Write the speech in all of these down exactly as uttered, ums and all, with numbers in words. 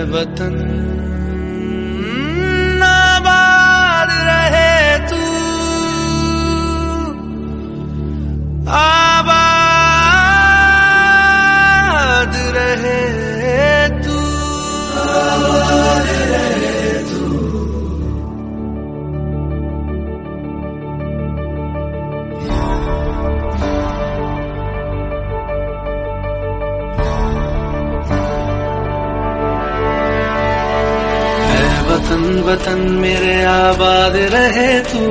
वतन आबाद रहे तू, आबाद रहे तू, आबाद रहे तू। वतन वतन मेरे आबाद रहे तू,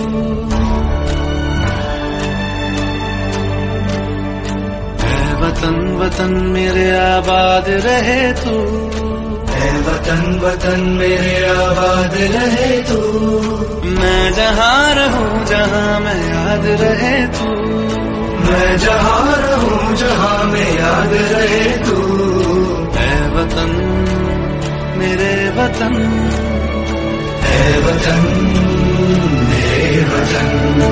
ऐ वतन वतन मेरे आबाद रहे तू, ऐ वतन वतन मेरे आबाद रहे तू। मैं जहाँ रहूं जहाँ मैं याद रहे तू, मैं जहाँ रहूं जहाँ मैं याद रहे तू। ऐ वतन मेरे वतन, ऐ वतन मेरे वतन।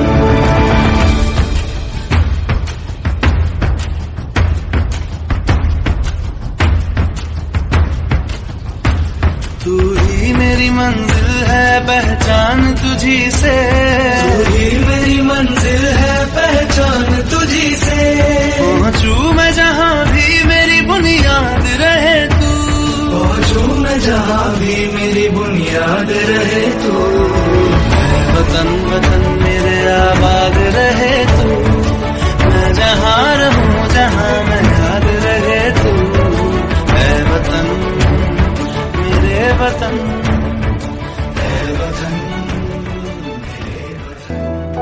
तू ही मेरी मंजिल है पहचान तुझी से, तू ही मेरी मंजिल है पहचान तुझी से। पहुंचू मैं जहाँ भी मेरी बुनियाद रहे तू, पहुंचू मैं जहाँ भी मेरी बुनियाद रहे तू। ऐ वतन वतन मेरे आबाद रहे तू, मैं जहाँ रहूं जहाँ मैं याद रहे तू। ऐ वतन मेरे वतन, ऐ वतन मेरे वतन।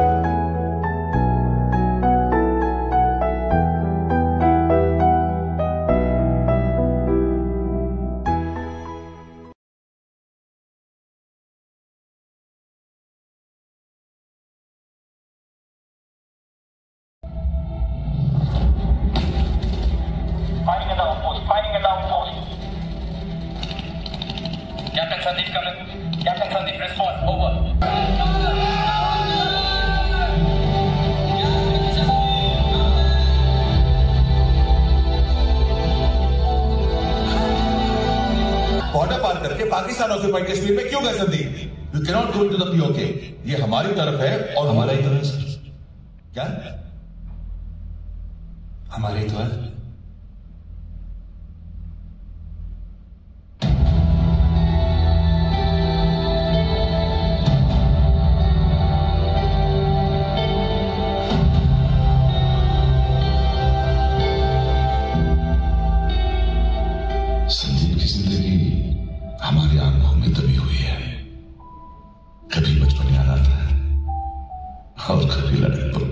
Fighting at outpost, fighting at outpost. Captain Sandeep coming. Captain Sandeep response, over. Border पार करके पाकिस्तान ऑक्यूपाइड कश्मीर में क्यों गए Sandeep? You can not go into the POK. ये हमारी तरफ है और हमारा ही तरफ। क्या हमारी तो है। संदीप की जिंदगी हमारी आंखों में दबी हुई है। कभी बचपन याद आता है और कभी लड़कपन।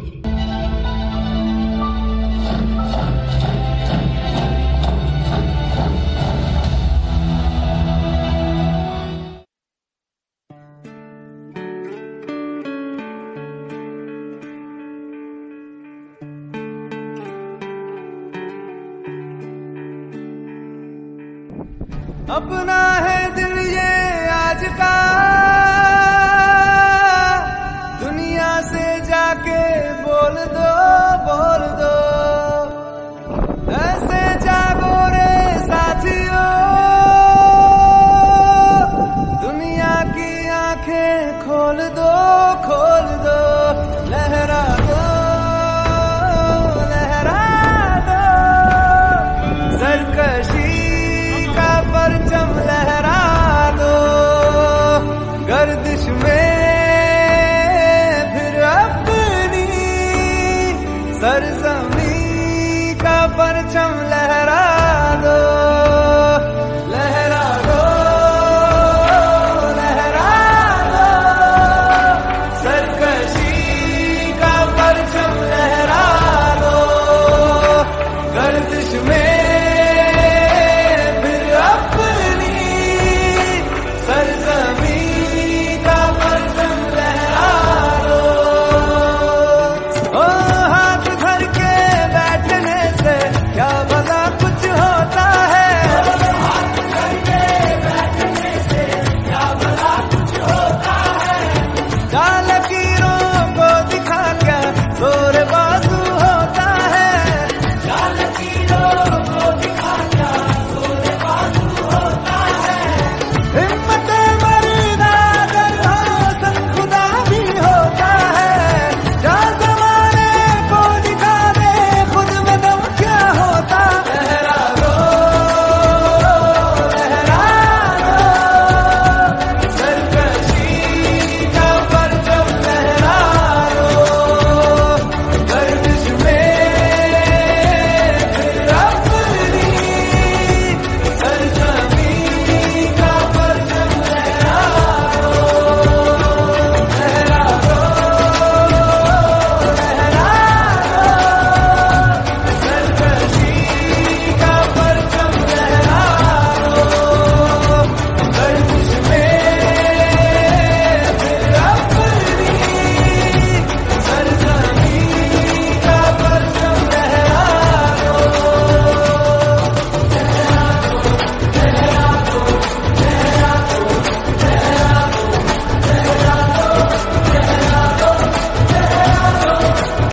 अपना है दिल